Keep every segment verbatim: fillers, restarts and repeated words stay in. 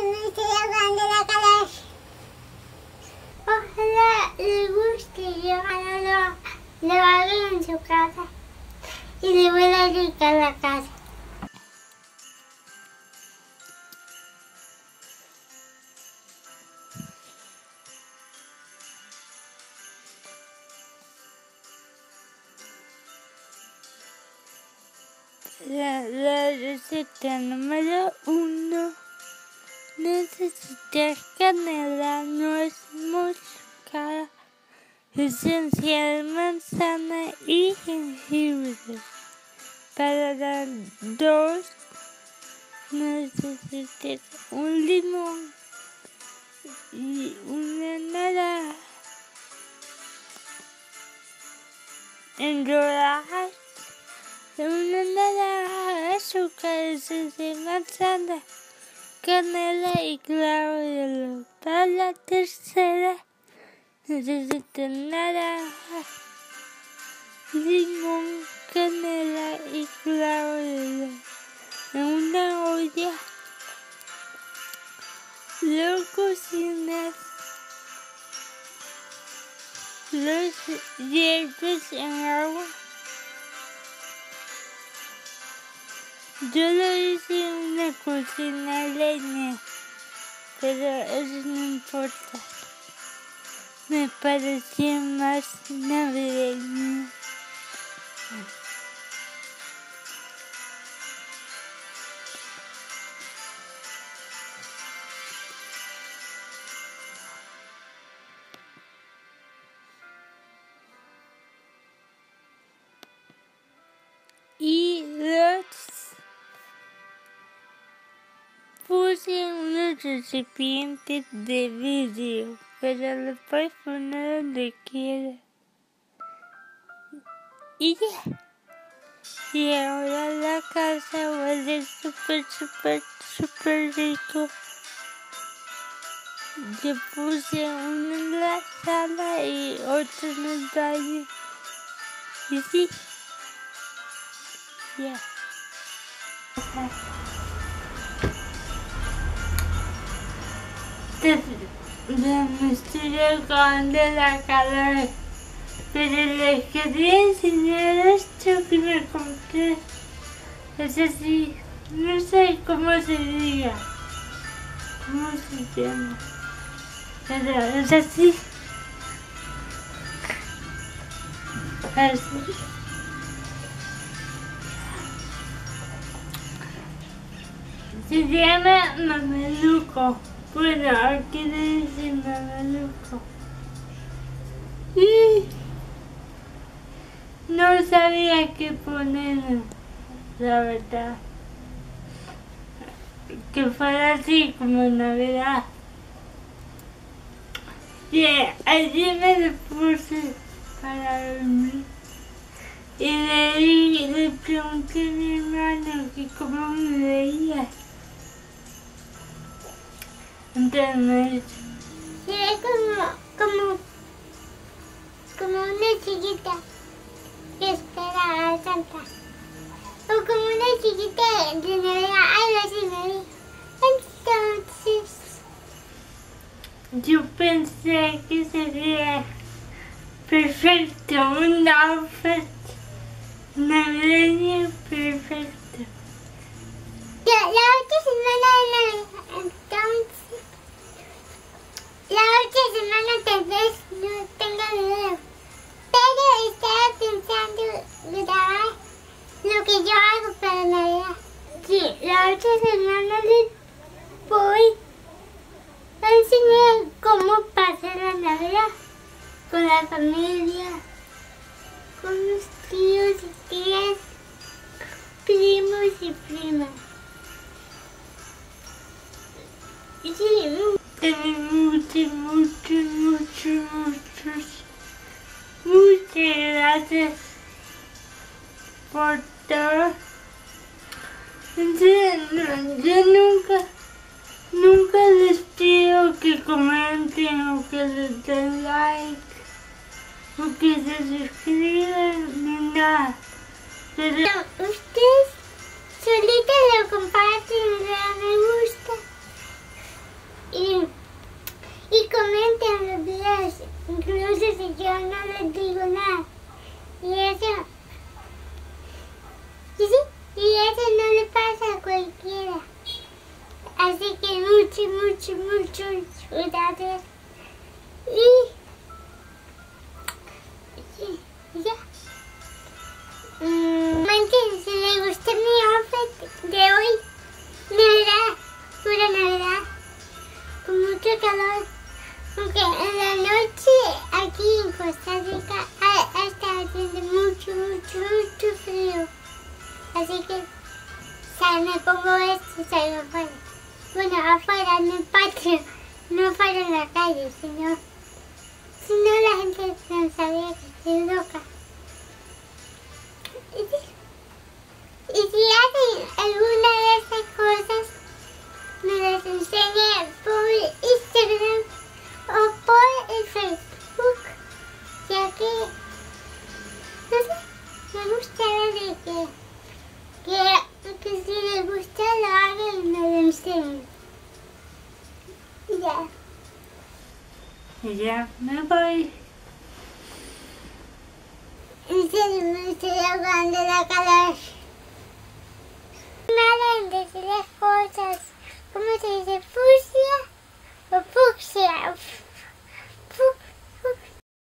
me estoy ahogando la cara. Ojalá le guste y ojalá lo, lo haga en su casa y le voy a dedicar la casa. La, la receta número uno. Necesitas canela, nuez moscada, esencia de manzana y jengibre. Para las dos necesitas un limón y una naranja. En rodajas una naranja, azúcar, esencia de manzana, canela y clavo de olor. Para la tercera necesitas naranja, limón, canela y clavo de olor. En una olla lo cocinas, los hierves en agua. Yo lo hice en una cocina a leña, pero eso no importa. Me parecía más navideño. Y los puse en unos recipientes de vidrio, pero lo puedes poner donde quieras. Y ya. Y ahora la casa huele súper, súper, súper rico. Yo puse uno en la sala y otro en el baño. Y sí. Ya. Ya me estoy acabando la calor, pero les quería enseñar esto que me compré. Es así, no sé cómo se diga, cómo se llama, pero es así. Así. Se llama mameluco. Bueno, aquí le dicen mameluco. Y no sabía qué poner, la verdad. Que fuera así como Navidad. Y allí me lo puse para dormir. Y le, di, le pregunté a mi hermano que cómo me veía. Entonces me dice, se ve como, como, como una chiquita que espera a Santa. O como una chiquita de Navidad, algo así me vi. Entonces, yo pensé que sería perfecto, un outfit navideño perfecto. Ya, la otra semana de Navidad, entonces, la otra semana tal vez no tenga video, pero estaba pensando grabar lo que yo hago para Navidad. Sí, la otra semana les voy a enseñar cómo pasar la Navidad con la familia, con los tíos y tías, primos y primas. Y sí, muchas, muchas, muchas, muchas, muchas gracias por todo. Entonces, yo nunca, nunca les pido que comenten o que les den like o que se suscriban ni nada. Pero ustedes solitos lo comparten y le dan me gusta. Así que mucho, mucho, mucho gracias. Y, y, y ya. Mm, Manchen, si les gustó mi outfit de hoy, Navidad, pura Navidad, con mucho calor. Aunque en la noche aquí en Costa Rica ha, ha estado haciendo mucho, mucho, mucho frío. Así que ya me pongo esto y salgo afuera. Bueno, afuera en el patio, no afuera en la calle, sino, sino la gente pensaría que estoy loca. Y, y si hacen alguna de estas cosas, me las enseñe por Instagram o por el Facebook, ya que, no sé, me gustaría de que, que, que si les gusta lo hagan y me lo enseñen. Ya. Ya me voy. En serio, me estoy ahogando la calor. Me de decirles cosas. ¿Cómo se dice? ¿Fucsia? ¿O fucsia? Fu- fu-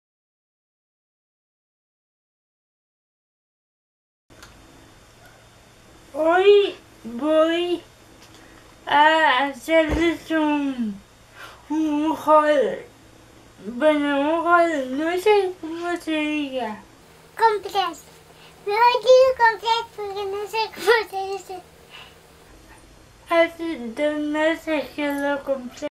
Hoy voy a hacerles un, un haul. Bueno, un haul, no sé cómo se diga. Compras. Mejor digo compras porque no sé cómo se dice. Hace dos meses que lo compré.